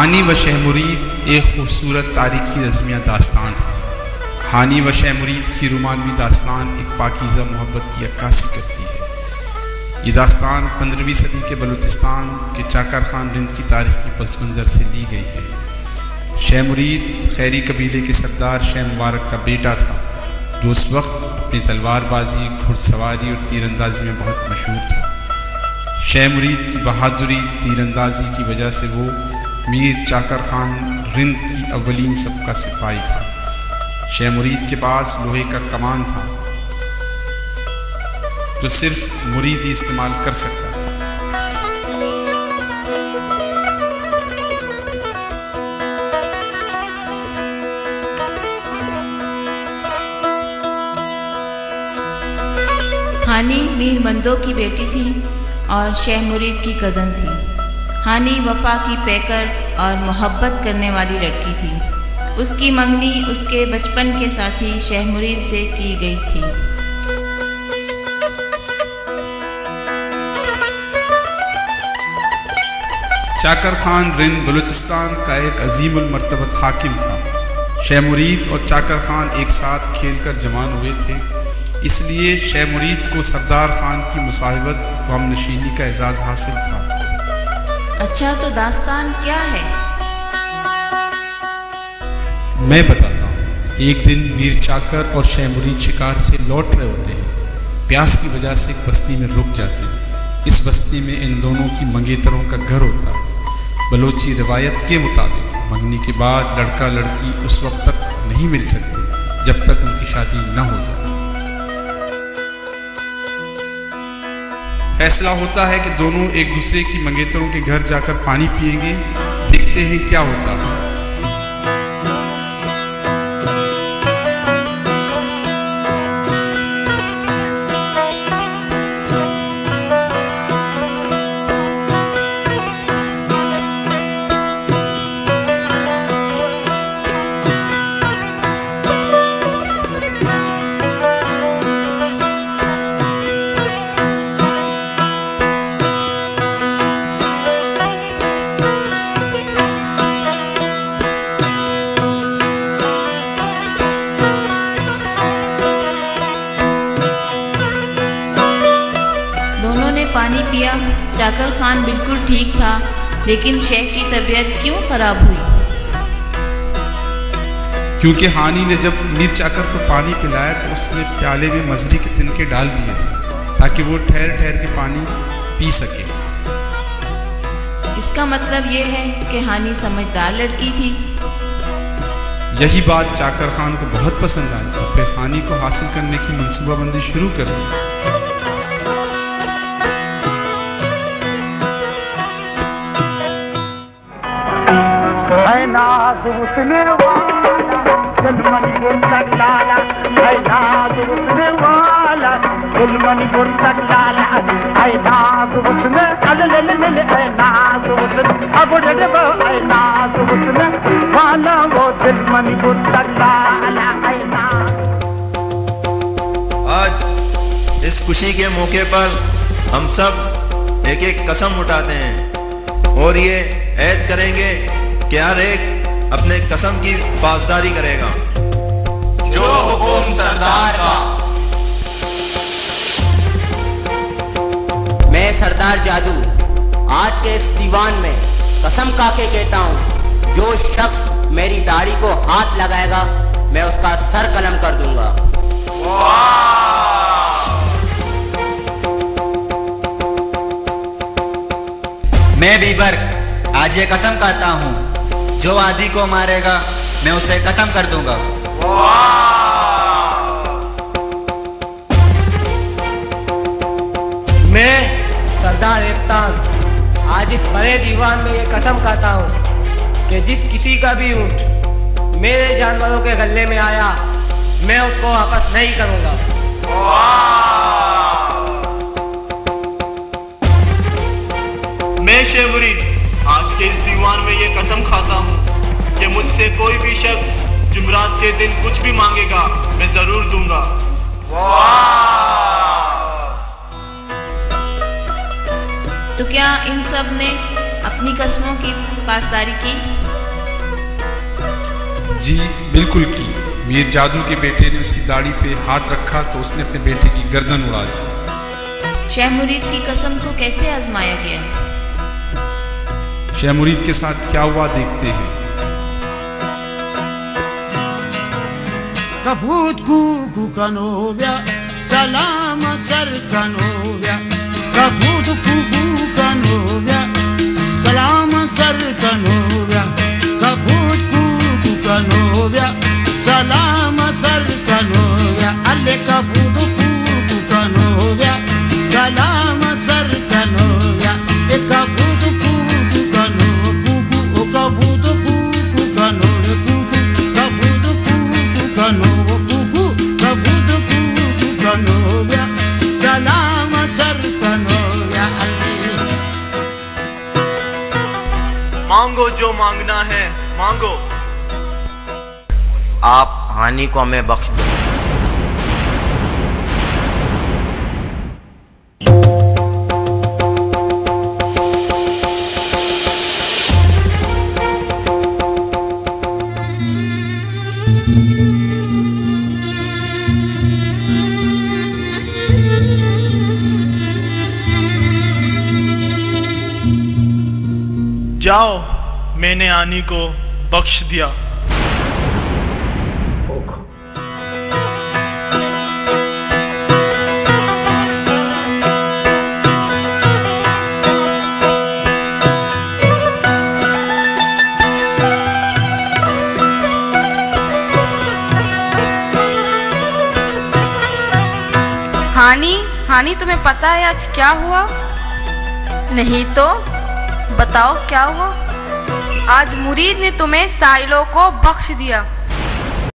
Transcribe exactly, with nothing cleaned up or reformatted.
हानी व शह मुरीद एक खूबसूरत तारीखी रज़्मिया दास्तान है। हानी व शह मुरीद की रोमानवी दास्तान एक पाकीज़ा मोहब्बत की अक्कासी करती है। ये दास्तान पंद्रहवीं सदी के बलूचिस्तान के चाकर खान रिंद की तारीखी पस मंज़र से ली गई है। शह मुरीद खैरी कबीले के सरदार शह मुबारक का बेटा था, जो उस वक्त अपनी तलवारबाजी, घुड़सवारी और तीरंदाजी में बहुत मशहूर था। शह मुरीद की बहादुरी, तीरंदाजी की वजह से वो मीर चाकर खान रिंद की अव्वलीन सबका सिपाही था। शह मुरीद के पास लोहे का कमान था, जो सिर्फ मुरीद ही इस्तेमाल कर सकता था। हानी मीर मंदो की बेटी थी और शह मुरीद की कज़न थी। हानी वफा की पैकर और मोहब्बत करने वाली लड़की थी। उसकी मंगनी उसके बचपन के साथी शह मुरीद से की गई थी। चाकर खान रिंद बलूचिस्तान का एक अजीमुल मर्तबत हाकिम था। शह मुरीद और चाकर खान एक साथ खेलकर जवान हुए थे, इसलिए शह मुरीद को सरदार खान की मुसाहिबत व हमनशीनी का एजाज़ हासिल था। अच्छा, तो दास्तान क्या है? मैं बताता हूँ। एक दिन मीर चाकर और शह मुरीद शिकार से लौट रहे होते हैं। प्यास की वजह से एक बस्ती में रुक जाते हैं। इस बस्ती में इन दोनों की मंगेतरों का घर होता है। बलोची रिवायत के मुताबिक मंगनी के बाद लड़का लड़की उस वक्त तक नहीं मिल सकते जब तक उनकी शादी न हो जाए। फैसला होता है कि दोनों एक दूसरे की मंगेतरों के घर जाकर पानी पिएंगे। देखते हैं क्या होता है। पानी पिया। चाकर खान बिल्कुल ठीक था, लेकिन शह की तबीयत क्यों खराब हुई? क्योंकि हानी ने जब मीर चाकर को पानी पिलाया तो उसने प्याले में मजरी के तिनके डाल दिए थे ताकि वो ठहर ठहर के पानी पी सके। इसका मतलब ये है कि हानी समझदार लड़की थी। यही बात चाकर खान को बहुत पसंद आई और फिर हानी को हासिल करने की मंसूबाबंदी शुरू कर दी। नाज़ उसने वाला गुलमन गुलतक लाला, ऐ नाज़ उसने वाला गुलमन गुलतक लाला, ऐ नाज़ उसने अल ले ले ऐ नाज़ उसने अब रे वो ऐ नाज़ उसने वाला वो गुलमन गुलतक लाला, ऐ नाज़। आज इस खुशी के मौके पर हम सब एक एक कसम उठाते हैं और ये ऐद करेंगे कि हर एक अपने कसम की पासदारी करेगा। जो हुकुम सरदार का। मैं सरदार जादू आज के इस दीवान में कसम खा के कहता हूँ, जो शख्स मेरी दाढ़ी को हाथ लगाएगा मैं उसका सर कलम कर दूंगा। मैं बीबर आज ये कसम खाता हूँ, जो आदि को मारेगा मैं उसे खत्म कर दूंगा। मैं सरदार इफ्तान आज इस बड़े दीवान में ये कसम खाता हूँ कि जिस किसी का भी ऊँट मेरे जानवरों के गले में आया मैं उसको वापस नहीं करूँगा। मैं शह मुरीद आज के इस दीवान में ये कसम खाता हूँ कि मुझसे कोई भी शख्स जुमरात के दिन कुछ भी मांगेगा मैं जरूर दूंगा। तो क्या इन सब ने अपनी कसमों की पासदारी की? जी बिल्कुल की। मीर जादू के बेटे ने उसकी दाढ़ी पे हाथ रखा तो उसने अपने बेटे की गर्दन उड़ा दी। शेह मुरीद की कसम को कैसे आजमाया गया? शेह मुरीद के साथ क्या हुआ देखते हैं। Kabut kuku kanovya, salama sar kanovya. Kabut kuku kanovya, salama sar kanovya. Kabut kuku kanovya, salama sar kanovya. Alle kabut kuku kanovya, salama sar kanovya. E kabut kuku kanovya, kuku o kabut kuku kanovya, kuku kabut kuku kanovya. मांगो जो मांगना है मांगो। आप हानि को हमें बख्श दो। जाओ, मैंने आनी को बख्श दिया। हानि, हानि तुम्हें पता है आज क्या हुआ? नहीं तो बताओ क्या हुआ? आज मुरीद ने तुम्हें साइलों को बख्श दिया।